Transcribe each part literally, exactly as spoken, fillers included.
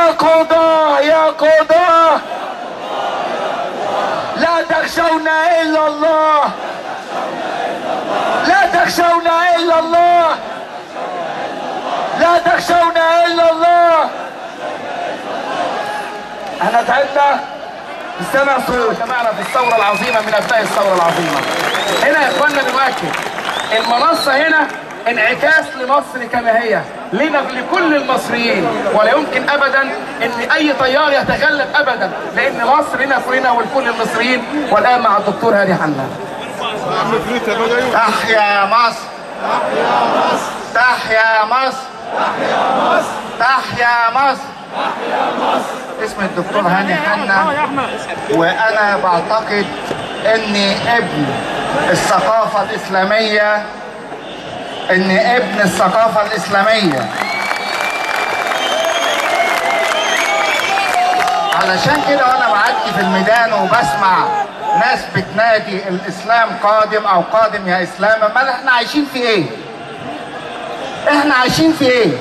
يا قضاة يا قضاة لا تخشون إلا الله، لا تخشون إلا الله، لا تخشون إلا الله. احنا تعبنا استمع صوت سمعنا في الثورة العظيمة من أبناء الثورة العظيمة. هنا يا اخوانا دلوقتي المنصة هنا انعكاس لمصر كما هي لنا لكل المصريين، ولا يمكن ابدا ان اي تيار يتغلب ابدا، لان مصر هنا فينا ولكل المصريين. والان مع الدكتور هاني حنا. تحيا مصر، تحيا مصر، تحيا مصر، تحيا مصر، تحيا مصر، تحيا مصر. اسمي الدكتور هاني حنا، وانا بعتقد اني ابن الثقافة الاسلامية، اني ابن الثقافة الاسلامية. علشان كده وانا بعدي في الميدان وبسمع ناس بتنادي الاسلام قادم او قادم يا اسلام، امال احنا عايشين في ايه؟ احنا عايشين في ايه؟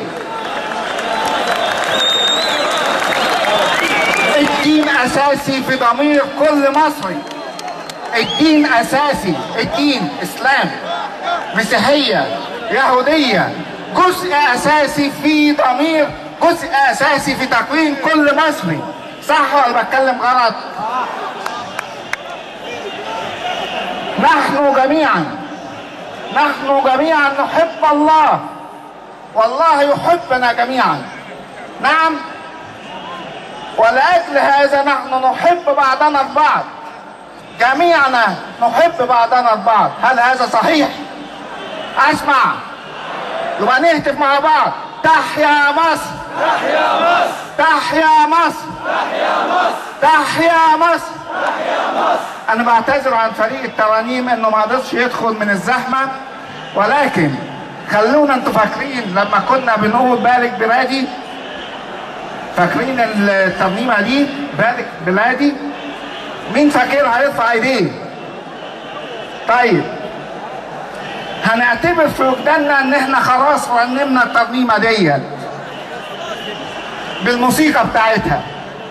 الدين اساسي في ضمير كل مصري. الدين اساسي، الدين اسلام، مسيحية، يهودية، جزء اساسي في ضمير، جزء اساسي في تكوين كل مصري. صح ولا بتكلم غلط؟ نحن جميعا نحن جميعا نحب الله، والله يحبنا جميعا. نعم، ولأجل هذا نحن نحب بعضنا البعض، جميعنا نحب بعضنا البعض. هل هذا صحيح؟ اسمع، يبقى نهتف مع بعض: تحيا مصر، تحيا مصر، تحيا مصر، تحيا مصر، تحيا مصر، تحيا مصر. انا بعتذر عن فريق الترانيم انه ما قدرش يدخل من الزحمه، ولكن خلونا انتوا فاكرين لما كنا بنقول بارك بلادي؟ فاكرين الترنيمه دي بارك بلادي؟ مين فاكرها يرفع ايديه؟ طيب هنعتبر في وجداننا ان احنا خلاص رنمنا الترنيمه ديت بالموسيقى بتاعتها.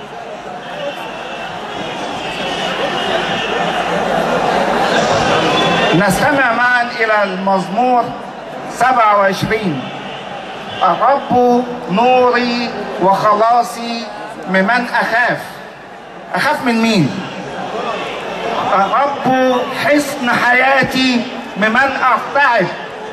نستمع معا الى المزمور سبعة وعشرين: الرب نوري وخلاصي ممن اخاف. اخاف من مين؟ الرب حصن حياتي ممن ارتعب.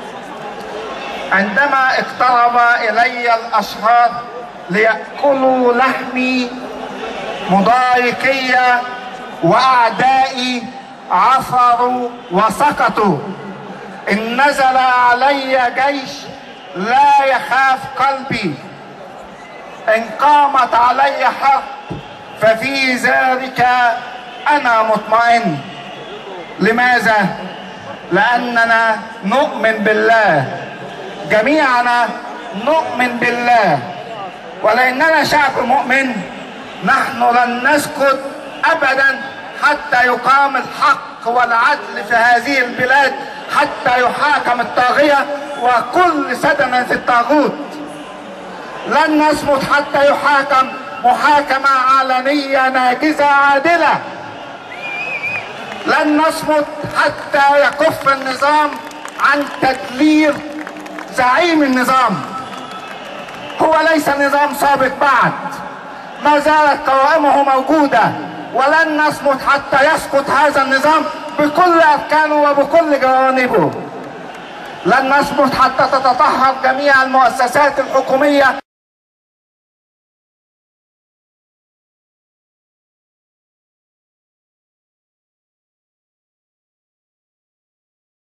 عندما اقترب الي الاشرار ليأكلوا لحمي، مضايقي واعدائي عثروا وسقطوا. ان نزل علي جيش لا يخاف قلبي، ان قامت علي حرب ففي ذلك انا مطمئن. لماذا؟ لاننا نؤمن بالله، جميعنا نؤمن بالله، ولاننا شعب مؤمن نحن لن نسكت ابدا حتى يقام الحق والعدل في هذه البلاد، حتى يحاكم الطاغية وكل سدنة الطاغوت. لن نصمت حتى يحاكم محاكمة علنية ناجزة عادلة. لن نصمت حتى يكف النظام عن تدليل زعيم النظام. هو ليس نظام سابق بعد، ما زالت قوائمه موجودة، ولن نصمت حتى يسقط هذا النظام بكل أركانه وبكل جوانبه. لن نصمت حتى تتطهر جميع المؤسسات الحكومية